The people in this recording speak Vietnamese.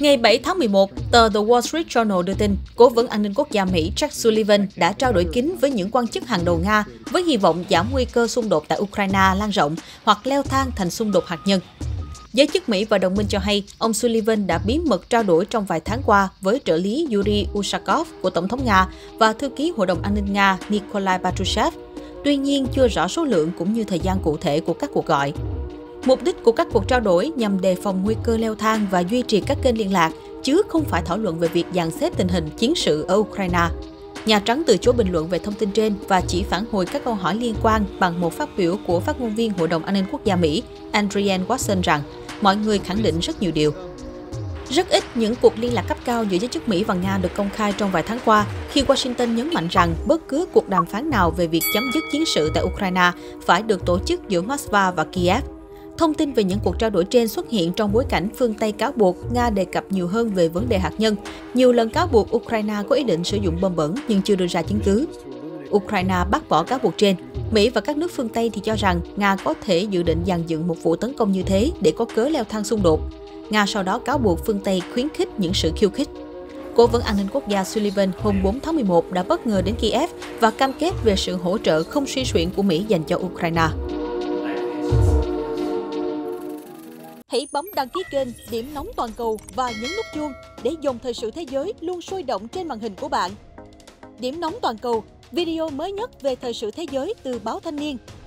Ngày 7 tháng 11, tờ The Wall Street Journal đưa tin, Cố vấn an ninh quốc gia Mỹ Jake Sullivan đã trao đổi kín với những quan chức hàng đầu Nga với hy vọng giảm nguy cơ xung đột tại Ukraine lan rộng hoặc leo thang thành xung đột hạt nhân. Giới chức Mỹ và đồng minh cho hay, ông Sullivan đã bí mật trao đổi trong vài tháng qua với trợ lý Yuri Ushakov của Tổng thống Nga và thư ký Hội đồng An ninh Nga Nikolai Patrushev. Tuy nhiên, chưa rõ số lượng cũng như thời gian cụ thể của các cuộc gọi. Mục đích của các cuộc trao đổi nhằm đề phòng nguy cơ leo thang và duy trì các kênh liên lạc, chứ không phải thảo luận về việc dàn xếp tình hình chiến sự ở Ukraine. Nhà Trắng từ chối bình luận về thông tin trên và chỉ phản hồi các câu hỏi liên quan bằng một phát biểu của phát ngôn viên Hội đồng An ninh Quốc gia Mỹ Adrienne Watson rằng mọi người khẳng định rất nhiều điều. Rất ít những cuộc liên lạc cấp cao giữa giới chức Mỹ và Nga được công khai trong vài tháng qua, khi Washington nhấn mạnh rằng bất cứ cuộc đàm phán nào về việc chấm dứt chiến sự tại Ukraine phải được tổ chức giữa Moscow và Kiev. Thông tin về những cuộc trao đổi trên xuất hiện trong bối cảnh phương Tây cáo buộc Nga đề cập nhiều hơn về vấn đề hạt nhân, nhiều lần cáo buộc Ukraine có ý định sử dụng bom bẩn nhưng chưa đưa ra chứng cứ. Ukraine bác bỏ cáo buộc trên. Mỹ và các nước phương Tây thì cho rằng Nga có thể dự định dàn dựng một vụ tấn công như thế để có cớ leo thang xung đột. Nga sau đó cáo buộc phương Tây khuyến khích những sự khiêu khích. Cố vấn an ninh quốc gia Sullivan hôm 4 tháng 11 đã bất ngờ đến Kiev và cam kết về sự hỗ trợ không suy xuyển của Mỹ dành cho Ukraine. Hãy bấm đăng ký kênh Điểm Nóng Toàn cầu và nhấn nút chuông để dòng thời sự thế giới luôn sôi động trên màn hình của bạn. Điểm Nóng Toàn cầu, video mới nhất về thời sự thế giới từ báo Thanh niên,